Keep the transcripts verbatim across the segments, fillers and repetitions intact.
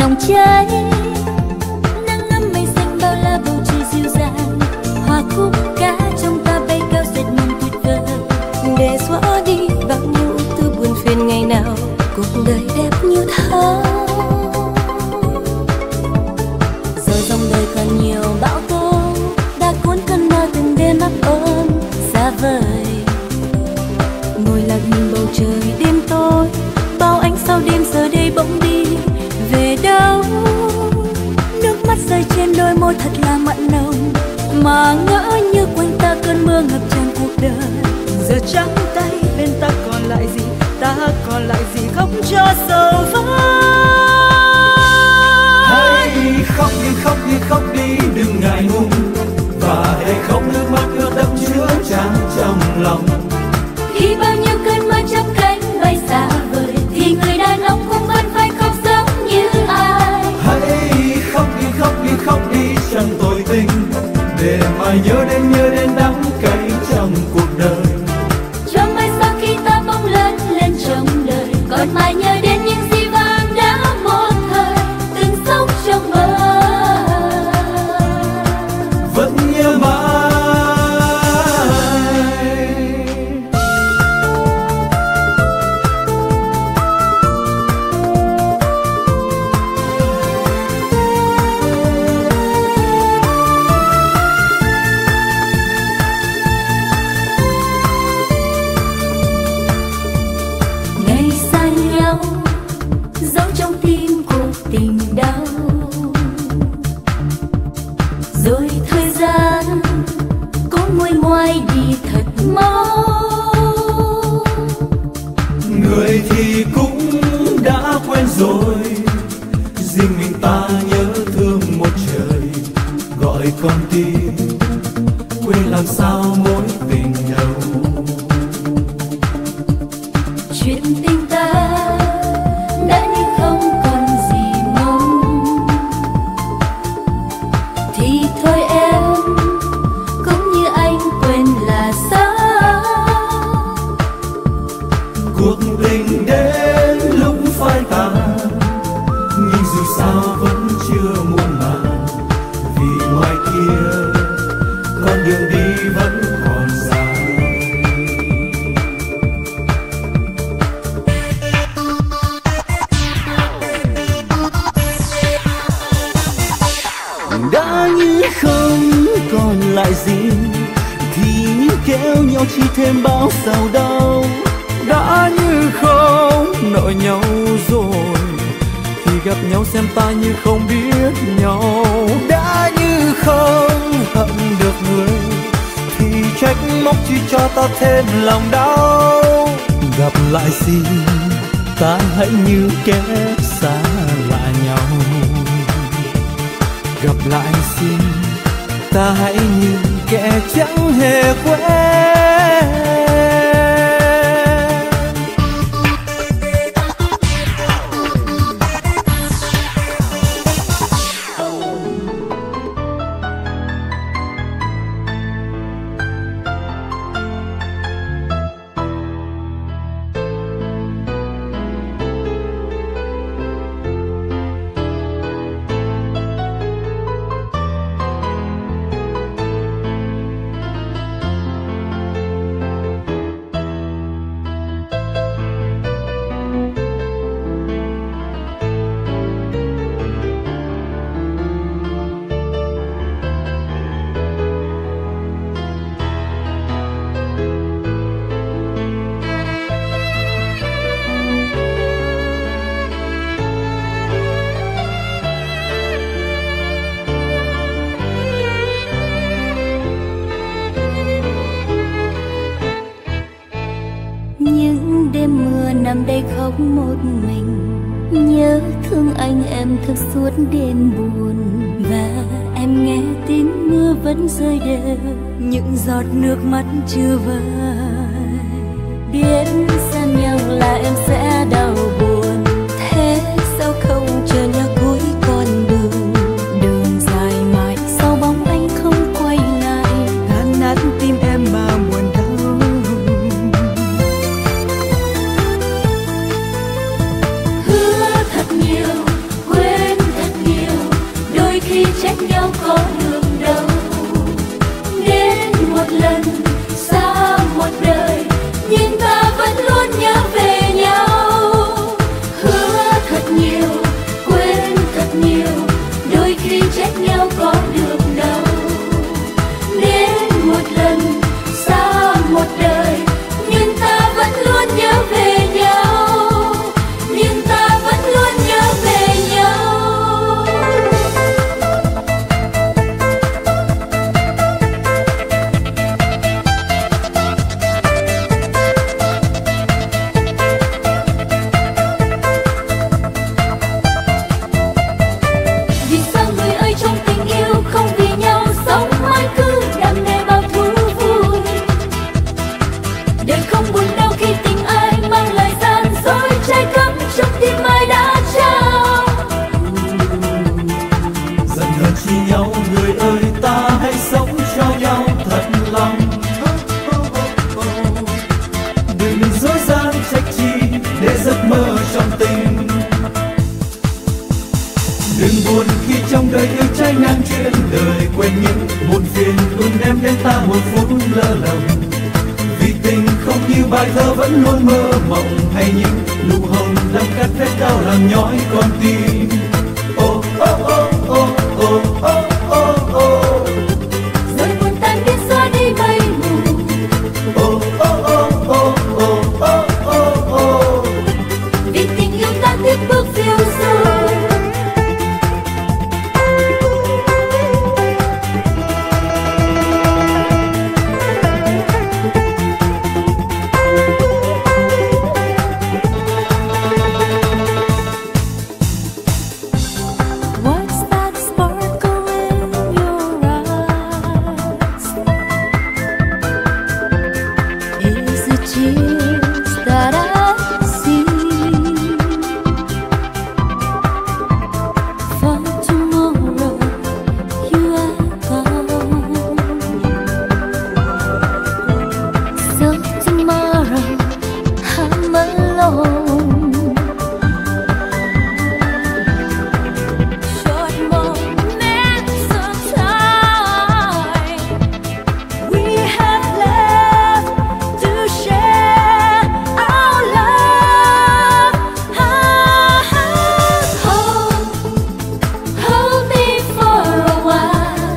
nồng cháy. Nắng ấm mây xanh bao la bầu trời dịu dàng, hoa khúc cá trong ta bay cao dệt mộng tuyệt vời, để xóa đi bao nhiêu ưu tư buồn phiền ngày nào cuộc đời đẹp như thơ. Rồi dòng đời còn nhiều bão tố đã cuốn cơn mơ từng đêm ấp ôm xa vời. Ngồi lặng nhìn bầu trời đêm tối, bao ánh sao đêm giờ đây bỗng đi về đâu. Nước mắt rơi trên đôi môi thật là mặn nồng, mà ngỡ như quanh ta cơn mưa ngập tràn cuộc đời. Giờ trắng tay bên ta còn lại gì, ta còn lại gì khóc cho sầu vơi. Hãy khóc đi, khóc đi, khóc đi, đừng ngại ngùng, và để khóc nước mắt ướt đẫm chứa chan trong lòng. Khi bao nhiêu cơn mơ chắp cánh bay xa vời, thì người đàn ông cũng vẫn phải khóc giống như ai. Hãy khóc đi, khóc đi, khóc đi, chẳng tội tình, để mà nhớ đến nhớ đến đắng cay trong cuộc đời. Cho mai sau khi ta bỗng lớn lên trong đời, còn mãi nhớ đến những gì vàng đã một thời từng sống trong mơ, vẫn nhớ mãi. ngày xa nhau dấu trong tim cuộc tình đau, rồi thời gian cũng nguôi ngoai đi thật mau. Người thì cũng đã quen rồi, riêng mình ta nhớ thương một trời, gọi con tim quên làm sao mối tình đầu. Chuyện tình ta đã như không còn gì mong, thì thôi em cũng như anh quên là sao. Cuộc tình đến lúc phai tàn, nhưng dù sao vẫn chưa muộn màng, vì ngoài kia con đường đi vẫn còn dài. Đã như không còn lại gì, thì kéo nhau chỉ thêm bao sầu đau. Đã như không nợ nhau rồi, thì gặp nhau xem ta như không biết nhau. Đã như không hận được người, thì trách móc chỉ cho ta thêm lòng đau. Gặp lại xin ta hãy như kẻ xa lạ nhau, gặp lại xin ta hãy như kẻ chẳng hề quen. nằm đây khóc một mình, nhớ thương anh em thức suốt đêm buồn. Và em nghe tiếng mưa vẫn rơi đều, những giọt nước mắt chưa vơi. Biết xa nhau là em sẽ đau buồn, thế sao không chờ nhau cuối con đường. Đường dài mãi sau bóng anh không quay lại, tan nát tim em mà buồn đau. Hứa thật nhiều quên không buồn đau khi tình ai mang lời gian dối, trái cắm trong tim ai đã trao. Giận hờn chi nhau người ơi, ta hãy sống cho nhau thật lòng. Đừng dối gian trách chi để giấc mơ trong tình. Đừng buồn khi trong đời yêu trái ngang chuyện đời, quên những buồn phiền luôn đem đến ta một phút lơ lầm. Vì tình không như bài thơ vẫn luôn mơ mộng, hay những nụ hồng làm cắt vết đau làm nhói con tim. Ô ô ô ô ô ô ô ô, Rồi buồn tan biết xóa đi mây mù. ô ô ô ô ô ô ô ô, Vì tình yêu ta tiếp bước phiêu du. What's that sparkle in your eyes? Is it tears that I see? For tomorrow you are gone, so tomorrow I'm alone. Short moments of time we have left to share our love. Hold, hold me for a while.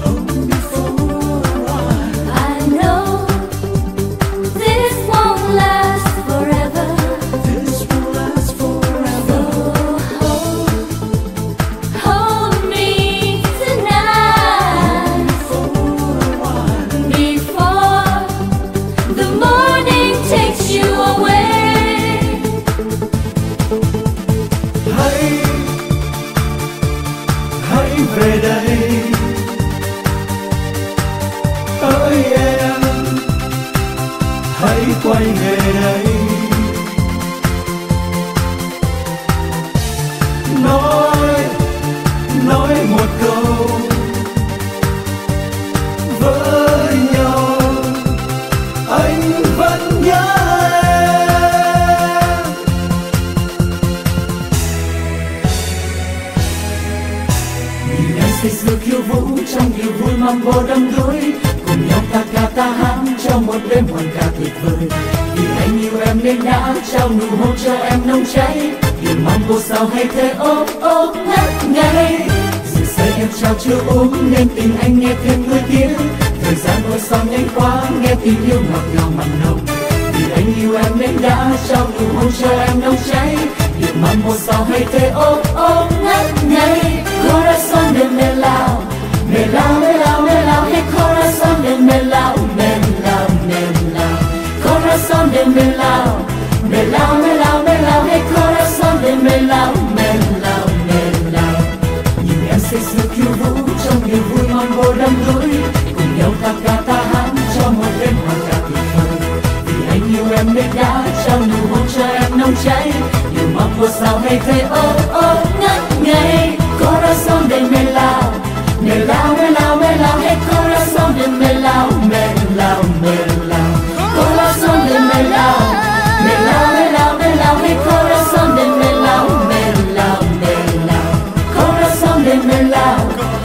I know this won't last forever. So hold, hold me tonight before the morning takes you away. hãy hãy về đây, hỡi em, hãy quay về đây. Nói nói một câu với nhau, anh vẫn nhớ em. Nhìn em say sưa khiêu vũ trong điều vui mambo đắm đuối, cùng nhau ta ca ta hát cho một đêm hoàn ca tuyệt vời. Vì anh yêu em nên đã trao nụ hôn cho em nồng cháy, điều mambo sao hay thế ôm ôm ngất ngây. Rượu say em trao chưa uống nên tình anh nghe thêm nuối tiếng, thời gian trôi sao nhanh quá nghe tình yêu ngọt ngào mặn nồng. Vì anh yêu em nên đã trao nụ hôn cho em nồng cháy, điều mambo sao hay thế ôm ôm ngất ngây. Corazón de melao, melao melao melao, hey corazón de melao, melao melao. Corazón de melao, melao melao melao, hey corazón de melao, melao melao. Nhìn em say sưa khiêu vũ trong niềm vui mambo đắm đuối, cùng nhau ta ca ta hát cho một đêm hoàn ca tuyệt vời. Vì anh yêu em nên đã trao nụ hôn cho em nồng cháy, điều mambo sao hay thế ôm ôm ngất ngây. Corazón de melao, melao melao melao, hey corazón de melao, melao melao. Corazón de melao, melao melao melao, hey corazón de melao, melao melao. Corazón de melao,